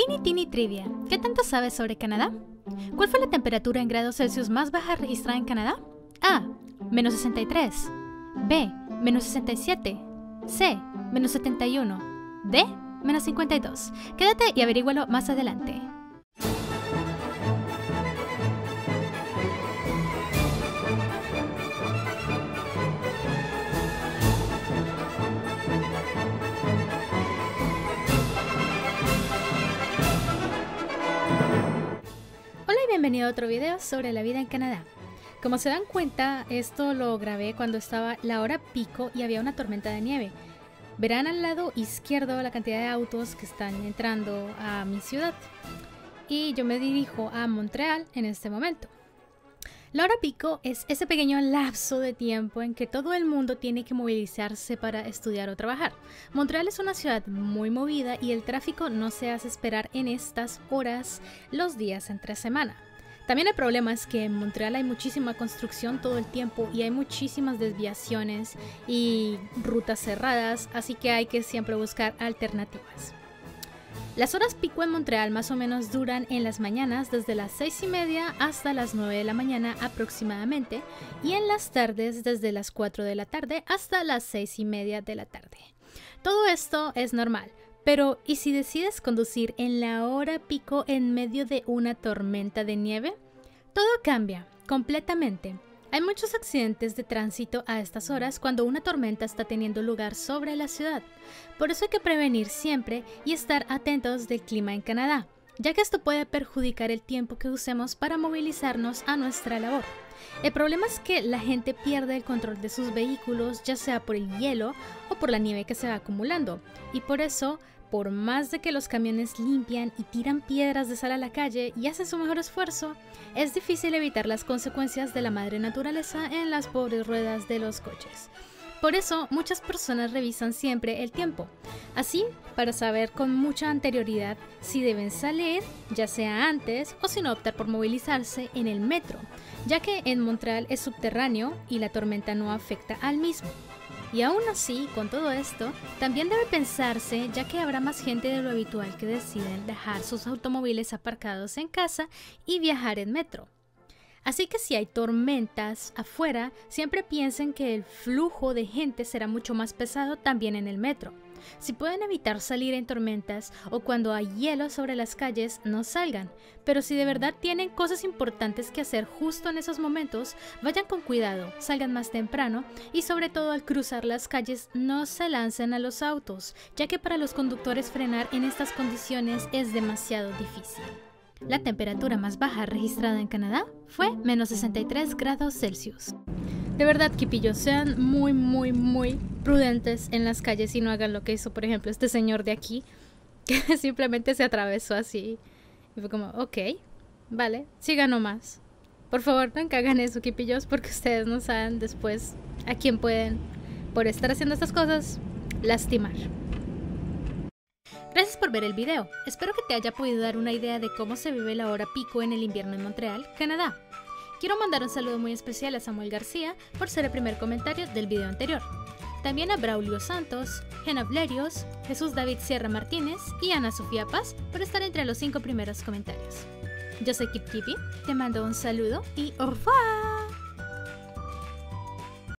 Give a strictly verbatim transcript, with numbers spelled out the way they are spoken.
Tini Tini Trivia. ¿Qué tanto sabes sobre Canadá? ¿Cuál fue la temperatura en grados Celsius más baja registrada en Canadá? A. Menos sesenta y tres. B. Menos sesenta y siete. C. Menos setenta y uno. D. Menos cincuenta y dos. Quédate y averígualo más adelante. Hola y bienvenido a otro video sobre la vida en Canadá. Como se dan cuenta, esto lo grabé cuando estaba la hora pico y había una tormenta de nieve. Verán al lado izquierdo la cantidad de autos que están entrando a mi ciudad. Y yo me dirijo a Montreal en este momento. La hora pico es ese pequeño lapso de tiempo en que todo el mundo tiene que movilizarse para estudiar o trabajar. Montreal es una ciudad muy movida y el tráfico no se hace esperar en estas horas los días entre semana. También el problema es que en Montreal hay muchísima construcción todo el tiempo y hay muchísimas desviaciones y rutas cerradas, así que hay que siempre buscar alternativas. Las horas pico en Montreal más o menos duran en las mañanas desde las seis y media hasta las nueve de la mañana aproximadamente y en las tardes desde las cuatro de la tarde hasta las seis y media de la tarde. Todo esto es normal, pero ¿y si decides conducir en la hora pico en medio de una tormenta de nieve? Todo cambia completamente. Hay muchos accidentes de tránsito a estas horas cuando una tormenta está teniendo lugar sobre la ciudad. Por eso hay que prevenir siempre y estar atentos del clima en Canadá, ya que esto puede perjudicar el tiempo que usemos para movilizarnos a nuestra labor. El problema es que la gente pierde el control de sus vehículos, ya sea por el hielo o por la nieve que se va acumulando, y por eso, por más de que los camiones limpian y tiran piedras de sal a la calle y hacen su mejor esfuerzo, es difícil evitar las consecuencias de la madre naturaleza en las pobres ruedas de los coches. Por eso, muchas personas revisan siempre el tiempo, así para saber con mucha anterioridad si deben salir, ya sea antes o si no optar por movilizarse en el metro, ya que en Montreal es subterráneo y la tormenta no afecta al mismo. Y aún así, con todo esto, también debe pensarse, ya que habrá más gente de lo habitual que deciden dejar sus automóviles aparcados en casa y viajar en metro. Así que si hay tormentas afuera, siempre piensen que el flujo de gente será mucho más pesado también en el metro. Si pueden evitar salir en tormentas o cuando hay hielo sobre las calles, no salgan. Pero si de verdad tienen cosas importantes que hacer justo en esos momentos, vayan con cuidado, salgan más temprano y sobre todo al cruzar las calles no se lancen a los autos, ya que para los conductores frenar en estas condiciones es demasiado difícil. La temperatura más baja registrada en Canadá fue menos sesenta y tres grados Celsius. De verdad, quipillos, sean muy, muy, muy prudentes en las calles y no hagan lo que hizo, por ejemplo, este señor de aquí, que simplemente se atravesó así. Y fue como, ok, vale, sigan nomás. Por favor, no hagan eso, quipillos, porque ustedes no saben después a quién pueden, por estar haciendo estas cosas, lastimar. Gracias por ver el video. Espero que te haya podido dar una idea de cómo se vive la hora pico en el invierno en Montreal, Canadá. Quiero mandar un saludo muy especial a Samuel García por ser el primer comentario del video anterior. También a Braulio Santos, Gena Blerios, Jesús David Sierra Martínez y Ana Sofía Paz por estar entre los cinco primeros comentarios. Yo soy Kip Kipi, te mando un saludo y au revoir.